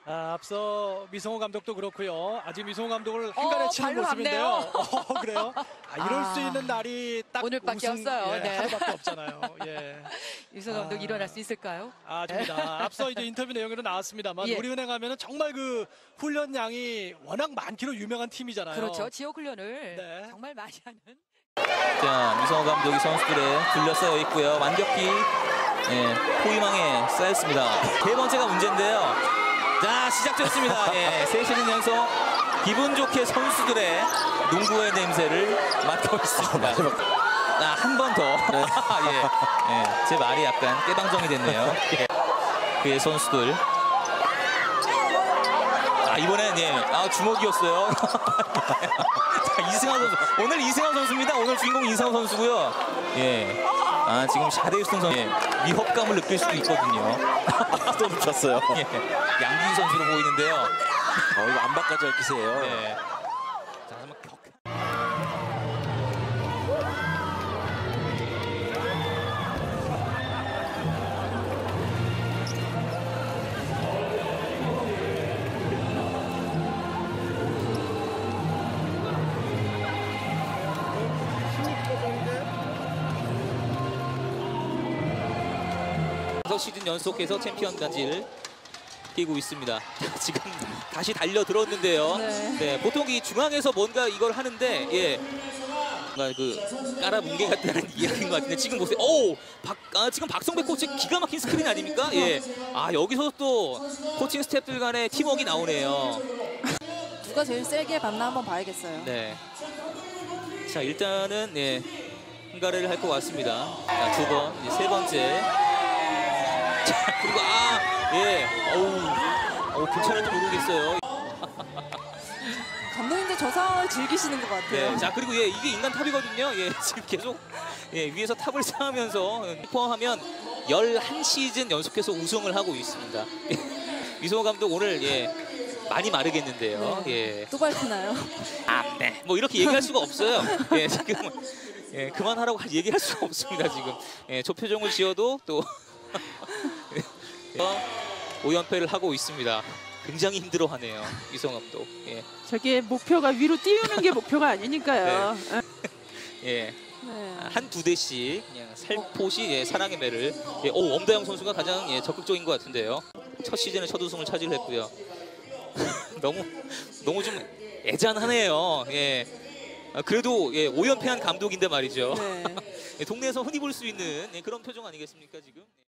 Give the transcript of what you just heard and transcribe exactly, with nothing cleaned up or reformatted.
아, 앞서 미성호 감독도 그렇고요. 아직 미성호 감독을 한간에 어, 치는 발로 모습인데요. 어, 그래요? 아, 이럴 아, 수 있는 날이 딱 오늘밖에 우승, 없어요. 예, 네. 하루밖에 없잖아요. 예. 유성 감독 아. 일어날 수 있을까요? 아, 아닙니다. 앞서 이제 인터뷰 내용에도 나왔습니다만 예. 우리은행 하면은 정말 그 훈련량이 워낙 많기로 유명한 팀이잖아요. 그렇죠. 지역 훈련을 네. 정말 많이 하는. 자, 미성호 감독이 선수들에 둘러싸여 있고요. 완벽히 예, 포위망에 쌓였습니다. 세 번째가 문제인데요. 자, 시작됐습니다. 예, 세 시즌 연속 기분 좋게 선수들의 농구의 냄새를 맡고 있습니다. 아, 한 번 더. 네. 예, 예, 제 말이 약간 깨방정이 됐네요. 예. 그의 선수들. 아, 이번엔 예, 아, 주먹이었어요. 자, 이승환 선수. 오늘 이승환 선수입니다. 오늘 주인공 이승환 선수고요. 예. 아, 지금 샤데이스턴 선수 예, 위협감을 느낄 수도 있거든요. 또 붙었어요. 예, 양진 선수로 보이는데요. 어, 이거 안바까지 얽히세요. 네. 자, 한번 격. 다섯 시즌 연속해서 チェンピオン 단지를 끼고 있습니다. 지금 다시 달려 들었는데요. 네. 네, 보통 이 중앙에서 뭔가 이걸 하는데 예, 뭔가 그 까라 뭉개 같다는 이야기인 것 같은데 지금 보세요. 오, 박, 아, 지금 박성배 코치 기가 막힌 스크린 아닙니까? 예, 아 여기서 또 코칭 스태프들 간의 팀워크가 나오네요. 누가 제일 세게 받나 한번 봐야겠어요. 네. 자, 일단은 예, 흥가를 할 것 같습니다. 자, 두 번, 이제 세 번째. 자, 그리고 아. 예, 어우, 어우 괜찮을지 모르겠어요. 감독님들 저 상황을 즐기시는 것 같아요. 네, 자 그리고 예, 이게 인간 탑이거든요. 예, 지금 계속 예, 위에서 탑을 쌓으면서 포함하면 열한 시즌 연속해서 우승을 하고 있습니다. 미성호 감독 오늘 예, 많이 마르겠는데요. 네. 예, 또 밟히나요? 아, 네, 뭐 이렇게 얘기할 수가 없어요. 예, 지금 예, 그만하라고 얘기할 수가 없습니다. 지금 예, 저 표정을 지어도 또. 오 연패를 하고 있습니다. 굉장히 힘들어하네요, 이성 감독. 예. 저게 목표가 위로 띄우는 게 목표가 아니니까요. 네. 예. 네. 한 두 대씩 그냥 살포시 예, 사랑의 매를. 예, 오, 엄다영 선수가 가장 예, 적극적인 것 같은데요. 첫 시즌에 첫 우승을 차지했고요. 너무 너무 좀 애잔하네요. 예. 아, 그래도 예, 오 연패한 감독인데 말이죠. 네. 예, 동네에서 흔히 볼 수 있는 예, 그런 표정 아니겠습니까 지금?